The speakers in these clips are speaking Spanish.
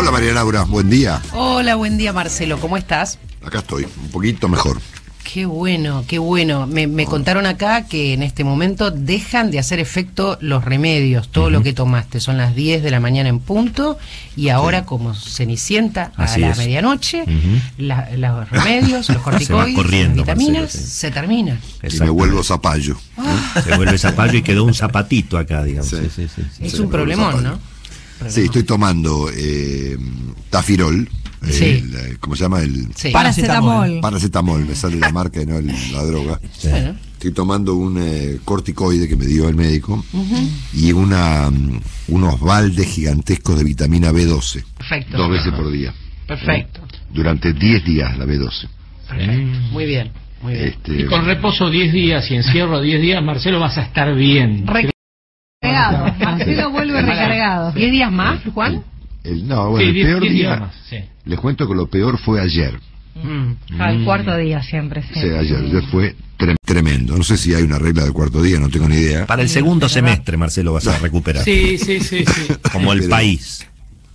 Hola María Laura, buen día. Hola, buen día Marcelo, ¿cómo estás? Acá estoy, un poquito mejor. Qué bueno, qué bueno. Me contaron acá que en este momento dejan de hacer efecto los remedios, todo lo que tomaste. Son las 10 de la mañana en punto y ahora como Cenicienta a la medianoche, los remedios, los corticoides, las vitaminas, Marcelo, se terminan. Y me vuelvo zapallo. Se vuelve zapallo y quedó un zapatito acá, digamos. Sí. Es un problemón, ¿no? Sí, estoy tomando Tafirol. ¿Cómo se llama? Sí. Paracetamol, me sale la marca y no la droga. Sí. Bueno. Estoy tomando un corticoide que me dio el médico y unos baldes gigantescos de vitamina B12. Perfecto. 2 veces por día. Perfecto. Durante 10 días la B12. Perfecto. Muy bien, muy bien. Y con reposo 10 días y encierro 10 días, Marcelo, vas a estar bien. Recargado. Marcelo vuelve recargado. 10 días más, Juan. El Sí, peor 10 día, días más, sí. les cuento que lo peor fue ayer. Al cuarto día siempre. Sí, ayer fue tremendo. No sé si hay una regla del cuarto día, no tengo ni idea. Para el segundo semestre, Marcelo, vas a recuperar. Sí. Como el Pero país.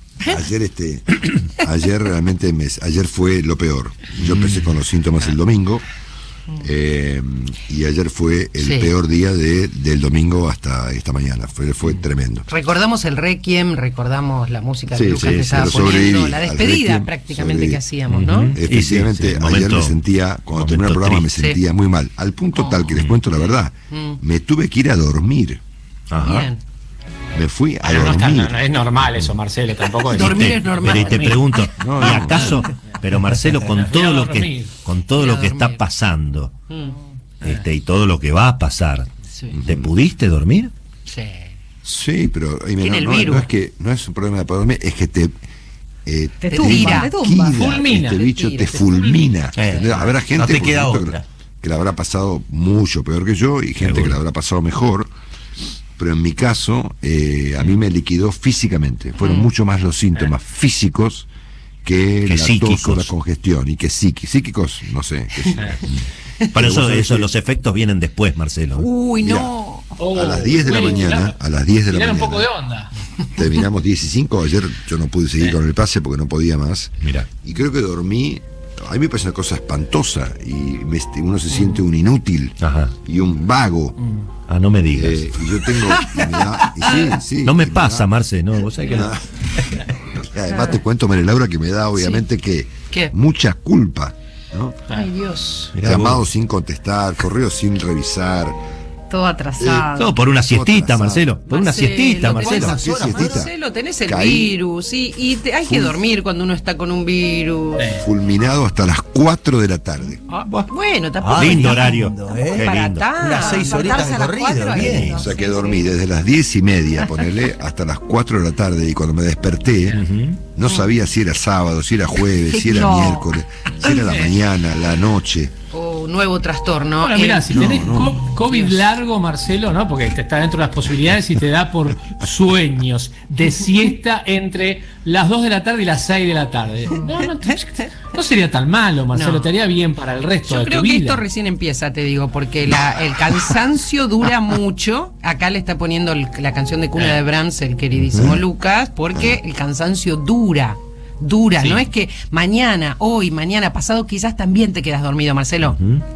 Ayer realmente ayer fue lo peor. Yo empecé con los síntomas el domingo y ayer fue el peor día del domingo hasta esta mañana. Fue tremendo. Recordamos el Requiem, recordamos la música que Lucas te estaba pero poniendo, la al despedida Requiem, prácticamente que hacíamos, ¿no? Efectivamente, ayer me sentía, cuando terminé el programa me sentía muy mal, al punto tal que les cuento la verdad, me tuve que ir a dormir. Bien. Me fui a No dormir. es normal eso, Marcelo, tampoco es. Dormir es normal. Pero y te pregunto, ¿y acaso? Pero Marcelo, con todo lo que está pasando, y todo lo que va a pasar, ¿te pudiste dormir? Sí. Sí, pero Tiene el virus. no es un problema de poder dormir, es que te tumba. Fulmina. este bicho te fulmina. Habrá gente no te por queda supuesto, otra. que la habrá pasado mucho peor que yo y gente que la habrá pasado mejor. Pero en mi caso, a mí me liquidó físicamente. Fueron mucho más los síntomas físicos que la tos o la congestión. Y que psíquicos, no sé. Por eso los efectos vienen después, Marcelo. Uy, no. A las 10 de la mañana, Tirar un poco de onda. Terminamos 10 y 5. Ayer yo no pude seguir con el pase porque no podía más. Mira. Y creo que dormí. A mí me parece una cosa espantosa. Y uno se siente un inútil. Y un vago. No me digas. Y yo tengo. No me pasa, Marce, no, vos sabés que no. Además te cuento, María Laura, que me da obviamente ¿Qué? mucha culpa, ¿no? Ay, Dios. Llamados sin contestar, correos sin revisar. Todo atrasado. Todo por una siestita, atrasado. Marcelo. Por una siestita, Marcelo. ¿Qué siestita? Marcelo, tenés el Caí. virus y hay que dormir cuando uno está con un virus. Fulminado hasta las 4 de la tarde. Bueno, tampoco. Lindo horario. Qué para lindo. tanto. Unas 6 horitas de corrido, bien. O sea que dormí desde las 10:30, ponerle, hasta las 4 de la tarde. Y cuando me desperté, no sabía si era sábado, si era jueves, si era miércoles, si era la mañana, la noche. Nuevo trastorno. Bueno, mirá, si tenés COVID largo, Marcelo, ¿no? Porque te está dentro de las posibilidades y te da por sueños de siesta entre las 2 de la tarde y las 6 de la tarde. No sería tan malo, Marcelo, No. te haría bien para el resto Yo de creo tu que vida. esto recién empieza, te digo, porque el cansancio dura mucho. Acá le está poniendo la canción de cuna de Brahms, el queridísimo Lucas, porque el cansancio dura, Sí. no es que mañana, hoy, mañana, pasado, quizás también te quedas dormido, Marcelo.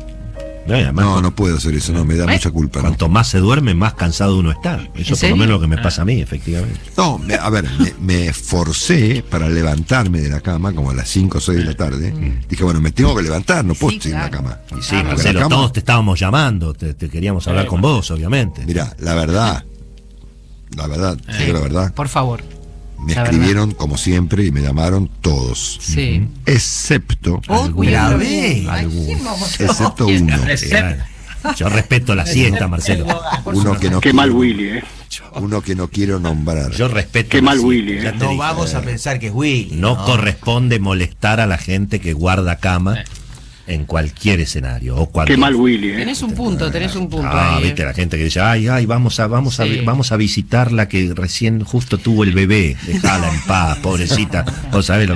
No puedo hacer eso, no, me da mucha culpa. ¿no? Cuanto más se duerme, más cansado uno está. Eso por lo menos lo que me pasa a mí, efectivamente. No, me esforcé para levantarme de la cama como a las 5 o 6 de la tarde. Dije, bueno, me tengo que levantar, no puedo estar en la cama. Y sí, Marcelo, todos te estábamos llamando, te queríamos hablar con vos, obviamente. Mira, la verdad, te digo la verdad. Por favor. Me La escribieron como siempre y me llamaron todos. Sí. Excepto Otra vez. excepto uno. Yo respeto la siesta, Marcelo. Uno que no Qué mal Willy, Uno que no quiero nombrar. Yo respeto. Qué mal Willy, Ya te No dije. vamos a pensar que es Willy. No corresponde molestar a la gente que guarda cama en cualquier escenario. O cuando... Qué mal Willy, Tenés un punto Ah, ahí. viste la gente que dice, ay, vamos a visitar la que recién justo tuvo el bebé, dejala en paz, pobrecita. Vos sabés lo que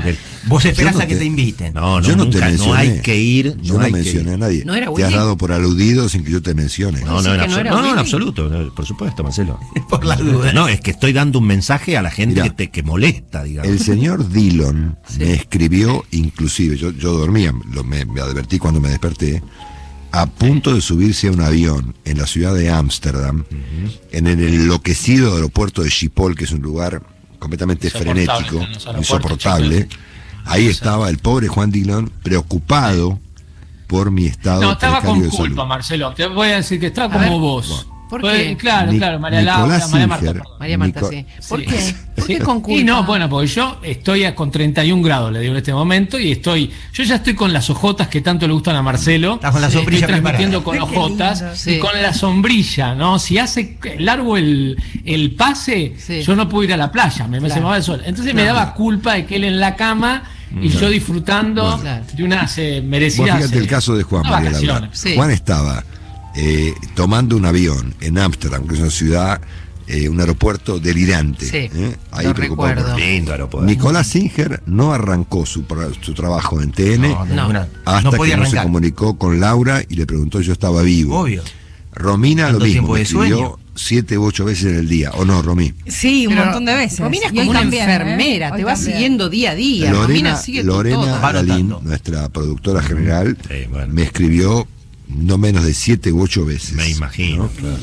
Vos esperás Yo no a que te- te inviten. No, Yo no te nunca, mencioné. no hay que ir. Yo no hay que mencioné a ir. nadie. ¿No era Te has Willy? dado por aludido sin que yo te mencione. No, ¿Decís no, en que no era absoluto. No, en Willy? absoluto. Por supuesto, Marcelo. Por la duda. No, es que estoy dando un mensaje a la gente Mirá. que molesta, digamos. El señor Dillon me escribió, inclusive, yo dormía, me advertí cuando me desperté, a punto de subirse a un avión en la ciudad de Ámsterdam, en el enloquecido aeropuerto de Schiphol, que es un lugar completamente Insoportable, frenético, están los aeropuertos, insoportable. chicos. Ahí estaba el pobre Juan Dillon preocupado por mi estado No, estaba precario con de salud. culpa, Marcelo. Te voy a decir que estaba como ver, vos. ¿por Pues, qué? Claro, claro, María Laura, Nicolás María Marta. Singer. perdón. María Marta, Nico- sí. ¿Por Sí. qué? ¿Por Sí. qué con culpa? Y no, bueno, porque yo estoy con 31 grados, le digo en este momento, y yo ya estoy con las ojotas que tanto le gustan a Marcelo. Estás con la sombrilla Estoy transmitiendo preparada. con ojotas Sí. y con la sombrilla, ¿no? Si hace largo el pase, Sí. yo no puedo ir a la playa, se me va el sol. Entonces me daba culpa de que él en la cama y yo disfrutando Bueno. de unas Vos merecidas. fíjate el caso de Juan, María Laura. vacaciones. Sí. Juan estaba tomando un avión en Ámsterdam, que es una ciudad, un aeropuerto delirante. Sí, Ahí lo preocupado por- recuerdo. Lindo aeropuerto. Nicolás Singer no arrancó su trabajo en TN No, ninguna. hasta no que podía no se arrancar. comunicó con Laura y le preguntó si yo estaba vivo. Obvio. Romina lo Tanto mismo, tiempo me de escribió sueño. 7 u 8 veces en el día. ¿O no, Romí? Sí, un Pero montón de veces. Romina es Y como hoy una también, enfermera, Hoy te va también. siguiendo día a día. Romina sigue con Lorena todo. Va Galín, anotando. nuestra productora general, Sí, bueno. me escribió no menos de 7 u 8 veces. Me imagino. ¿no? Claro.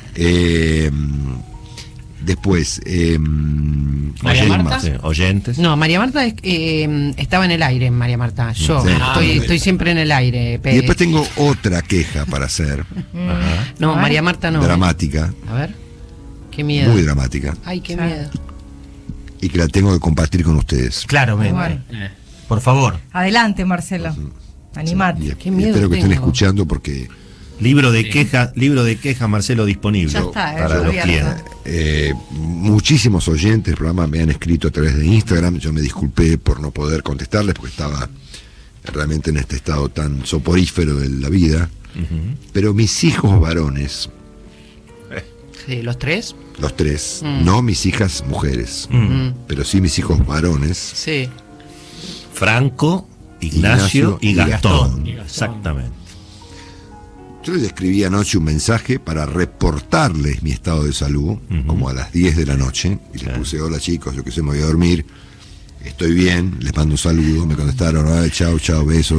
Después, María ¿quién Marta? más? Sí, oyentes. No, María Marta estaba en el aire, María Marta. Yo Sí. estoy siempre en el aire. Y después tengo otra queja para hacer, Ajá. No, A ver. María Marta no. dramática, A ver. Qué miedo. muy dramática, Ay, qué Sí. miedo. y que la tengo que compartir con ustedes. Claramente. Bueno. Por favor. Adelante, Marcelo. Animate. Y Qué miedo espero que estén tengo. escuchando porque Libro de queja, Marcelo, disponible Ya está, para los abierto. clientes. muchísimos oyentes del programa me han escrito a través de Instagram. Yo me disculpé por no poder contestarles porque estaba realmente en este estado tan soporífero de la vida. Pero mis hijos varones, Sí, los tres. los tres, no mis hijas mujeres, Mm. pero sí mis hijos varones, Sí. Franco, Ignacio y Gastón. Y Gastón. Exactamente. yo les escribí anoche un mensaje para reportarles mi estado de salud, como a las 10 de la noche, y les puse: hola chicos, yo que sé, me voy a dormir, estoy bien, les mando un saludo. Me contestaron: chao, chao, beso,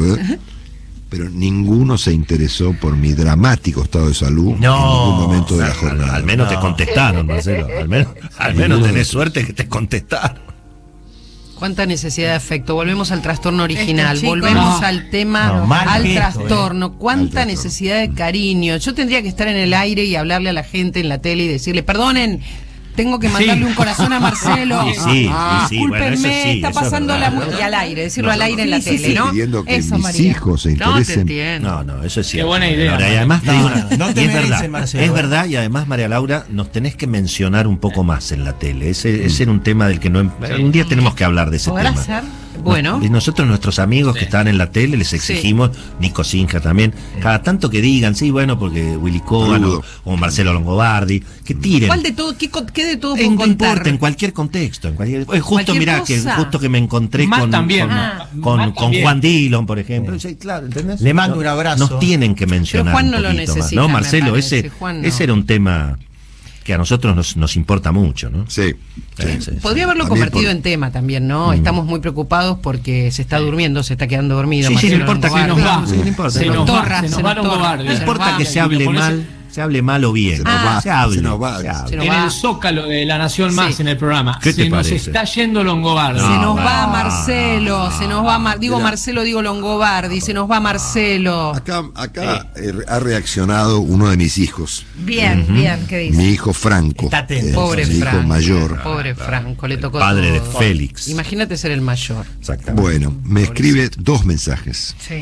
pero ninguno se interesó por mi dramático estado de salud en No, ningún momento de la Al jornada. menos te No. contestaron, Marcelo. Al menos tenés suerte que te contestaron. Cuánta necesidad de afecto. Volvemos al trastorno original. Estos chicos- Volvemos No. al tema, No, mal al gesto, trastorno. Cuánta Al trastorno. necesidad de cariño. Yo tendría que estar en el aire y hablarle a la gente en la tele y decirle: perdonen, tengo que mandarle un corazón a Marcelo. Y sí, y sí, bueno, eso Discúlpenme, sí, está eso es pasando verdad. y al aire, decirlo al aire en la Sí, sí, tele, sí. ¿no? Pidiendo que Eso, mis María. hijos se No te interesen. entiendo. No, eso es cierto. buena idea, Laura, y María. además te digo No, una- no te y es mereces, verdad, Marcelo. es verdad, y además, María Laura, nos tenés que mencionar un poco más en la tele. Ese era un tema del que no. Un día tenemos que hablar de ese ¿Podrá tema. ser? Bueno. Y nosotros, nuestros amigos que están en la tele, les exigimos, Nico Singer también, cada tanto que digan, sí, bueno, porque Willy Cohen Saludo. o Marcelo Longobardi, que tiren. ¿Cuál de todo? ¿Qué de todo puedo No contar? importa, en cualquier contexto. Justo, Cualquier mirá, cosa. justo que me encontré Matt con, también. con, Ah, con- Matt con también. Juan Dillon, por ejemplo. Sí, claro, ¿entendés? Le mando un abrazo. Nos tienen que mencionar. Pero Juan un no lo poquito más, necesita, ¿no, me Marcelo? parece. Ese, Juan no. ese era un tema que a nosotros nos importa mucho, ¿no? Sí, Sí, sí, Podría haberlo A mí convertido por- en tema también, ¿no? Estamos muy preocupados porque se está durmiendo, se está quedando dormido. Sí, sí, Nos no importa que Longobardi. nos va. Sí, no importa. Se no nos torra, va, se se nos va nos torra. Longobardi. No importa que se Y hable lo pones mal o bien. Se nos va, se hable. se nos va. se hable. Se nos en va. el Zócalo de La Nación Más Sí. en el programa. ¿Qué te Se nos parece? está yendo Longobardi. Se No, nos bueno. va Marcelo, se nos va digo Mira. Marcelo, digo Longobardi, se nos va Marcelo. Acá ha reaccionado uno de mis hijos, Bien, bien, ¿qué dice? mi hijo Franco, Está atento. Pobre mi hijo Franco. mayor. Pobre Franco, le tocó Padre de todo. Félix. Imagínate ser el mayor. Exactamente. Bueno, me escribe 2 mensajes, Sí.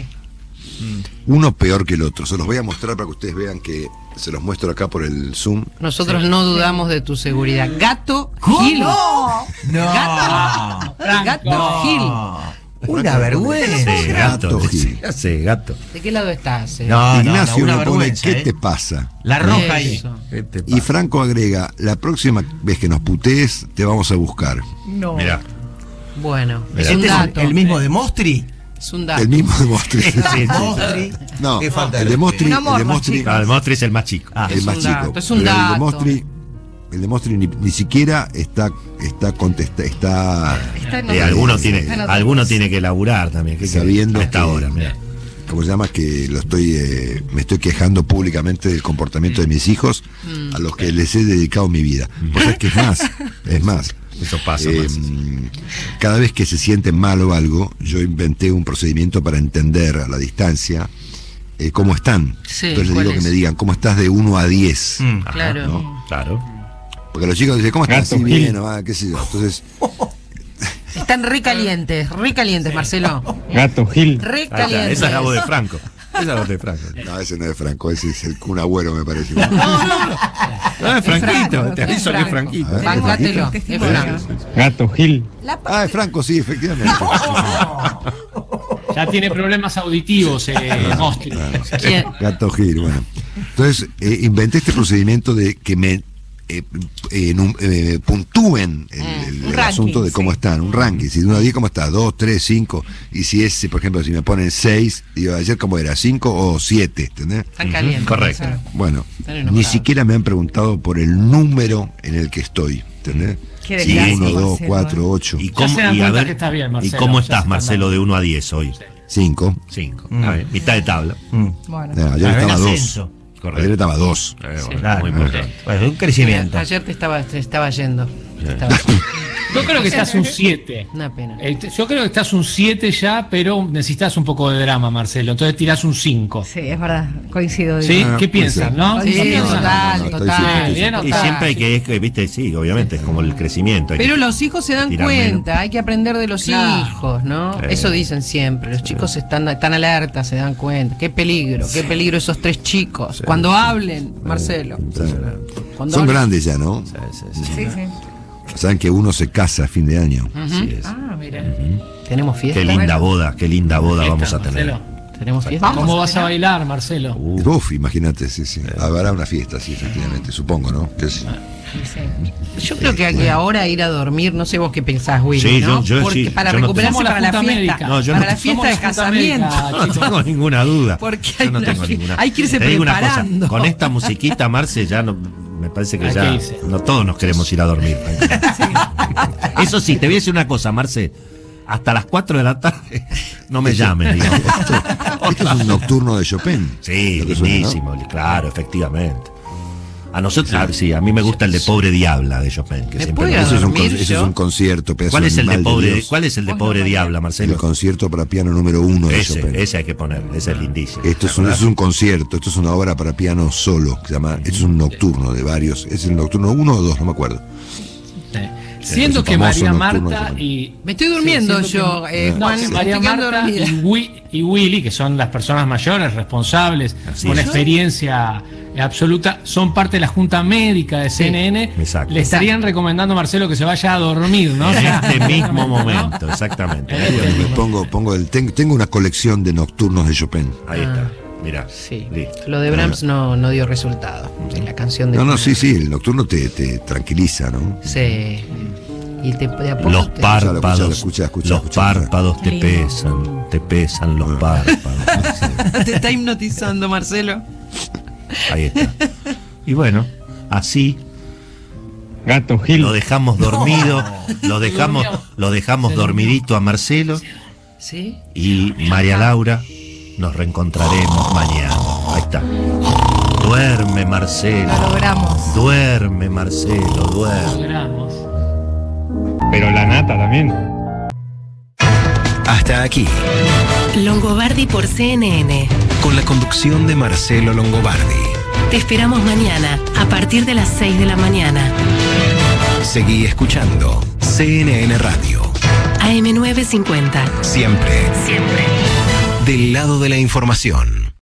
uno peor que el otro. Se los voy a mostrar para que ustedes vean que se los muestro acá por el Zoom. Nosotros no dudamos de tu seguridad. Gato Gil. No. Gato Gil. Una vergüenza. Sí, gato. Gato Gil. Sí, gato. ¿De qué lado estás? No, Ignacio una me pone: vergüenza. ¿qué te pasa? La roja ahí. Eso. Y Franco agrega: la próxima vez que nos putees te vamos a buscar. No. Mirá. Bueno, es Mirá. un ¿Este dato. es el mismo de Mostri? Es un dato. El mismo de Mostri. Mostri. No, ¿Qué falta? el de Mostri, Un el amor de más Mostri, chico. No, el Mostri es el más chico. el Es más un chico. dato, es un Pero dato. el de Mostri ni siquiera está Alguno tiene que laburar también. ¿Qué sabiendo a esta que- hora, mirá. ¿Cómo se llama? Que me estoy quejando públicamente del comportamiento de mis hijos, a los que les he dedicado mi vida. Pues es que es más. Eso pasa. Cada vez que se sienten mal o algo, yo inventé un procedimiento para entender a la distancia cómo están. Sí, Entonces les ¿cuál digo que es? me digan, ¿cómo estás de 1 a 10? Claro. ¿no? Claro. Porque los chicos dicen, ¿cómo estás? Gato Sí, Gil. bien, qué sé yo. Entonces, Están recalientes, Marcelo. Gato Gil. Ahí está, Recalientes. esa es la voz de Franco. Esa es la voz de Franco. no, ese no es Franco, ese es el Kun Agüero, me parece. No, es Franquito, Franco, te aviso que es Franquito. A ver, Bancátelo, Franquito. es Franco. Gato Gil. Es Franco, sí, efectivamente. Ya tiene problemas auditivos, Mostri. ¿Quién? Gato Gil, bueno. Entonces, inventé este procedimiento de que me puntúen el ranking, asunto de cómo sí. están, un ranking. Si de 1 a 10, ¿cómo está? 2, 3, 5. Y si es, por ejemplo, si me ponen 6, digo, ayer cómo era, 5 o 7, ¿entendés? Están calientes. Correcto. Marcelo. Bueno, Están ni enojados. siquiera me han preguntado por el número en el que estoy, ¿entendés? Qué Si desgracia, 1, 2, Marcelo, 4, 8, ¿Y Ya cómo, se dan y a cuenta ver, que está bien, Marcelo. ¿y cómo Ya se estás, están Marcelo, de 1 a 10 hoy? 5. 5. Mitad de tabla. Bueno. Ayer Ah, en estaba 2. ascenso. Correcto. Ayer estaba 2. Bueno, Claro. muy importante. Bueno, un crecimiento. Ayer te estaba yendo. Te estaba- Yo creo que estás un 7. Una pena. Yo creo que estás un 7 ya, pero necesitas un poco de drama, Marcelo. Entonces tirás un 5. Sí, es verdad, coincido. ¿Sí? digo. ¿Qué puede piensan, ser. no? Sí, ¿No piensan? total, estoy total. Bien, Y total. siempre hay que, viste, sí, obviamente es como el crecimiento. hay Pero que los hijos se dan tirar cuenta, menos. hay que aprender de los Claro. hijos, ¿no? Eso dicen siempre, los chicos están alertas, se dan cuenta. Qué peligro esos 3 chicos. Cuando hablen, Marcelo. Cuando Son hablen- grandes ya, ¿no? Sí, sí. Saben que uno se casa a fin de año. Así es. Ah, mira. ¿Tenemos fiesta? Qué linda boda vamos a tener. Marcelo. ¿Tenemos fiesta? ¿Cómo vas a bailar, Marcelo? Uf, imagínate, sí, sí. Habrá una fiesta, sí, efectivamente, supongo, ¿no? Que sí. Yo creo que hay que ahora ir a dormir, no sé vos qué pensás, Willy, Sí, ¿no? yo Porque sí, para yo no recuperarse Somos la para la Junta fiesta, Médica. No, yo para no- la fiesta somos de la Junta casamiento. Médica. No tengo ninguna duda. Porque Yo no hay tengo la- ninguna. hay que irse Te digo una cosa, preparando. con esta musiquita, Marce, ya no, me parece que Hay ya que irse. no todos nos queremos ir a dormir. Eso sí, te voy a decir una cosa, Marce. Hasta las 4 de la tarde no me llames, digamos. Esto es un nocturno de Chopin. Sí, Lo que suena, ¿no? lindísimo, claro, efectivamente. A nosotros, sí, a mí me gusta el de Pobre Diabla de Chopin, que ¿Me siempre puede me- Ese es un, dormir ese es yo? un concierto, pedazo ¿Cuál es el de animal Pobre, Dios. cuál es el de Pobre Diabla, El Marcelo? concierto para piano número 1 de Chopin. Ese hay que poner, ese es lindísimo. Esto es un concierto, esto es una obra para piano solo, que se llama, esto es un nocturno de varios, es el nocturno 1 o 2, no me acuerdo. Siento Es que un famoso María nocturno Marta de y... Me estoy durmiendo Sí, siento yo, que- Juan, No, me María estoy quedando Marta dormida. y Willy, que son las personas mayores, responsables, Así con es. experiencia absoluta, son parte de la Junta Médica de CNN. exacto. Le estarían recomendando a Marcelo que se vaya a dormir, ¿no? En Ya. este mismo momento, exactamente. Tengo una colección de nocturnos de Chopin. Ahí está, mira. Sí, Listo. lo de Brahms no dio resultado. Sí, la canción de... No, sí, el nocturno te tranquiliza, ¿no? Sí. Y de a poco Los te- párpados, escucha. los párpados te pesan los párpados. Te está hipnotizando, Marcelo. Ahí está. Y bueno, así Gato Gil. lo dejamos dormido, lo dejamos dormidito a Marcelo ¿Sí? y María Laura nos reencontraremos mañana. Ahí está. Duerme, Marcelo. Lo logramos. Duerme, Marcelo, duerme. Logramos. Pero la nata también. Hasta aquí, Longobardi por CNN. con la conducción de Marcelo Longobardi. Te esperamos mañana a partir de las 6 de la mañana. Seguí escuchando CNN Radio. AM950. Siempre Siempre. del lado de la información.